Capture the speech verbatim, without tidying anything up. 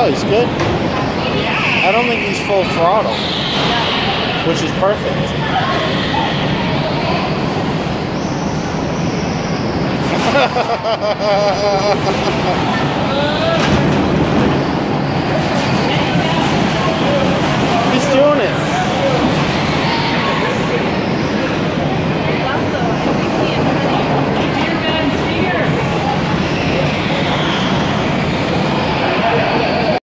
Oh, he's good. I don't think he's full throttle, which is perfect.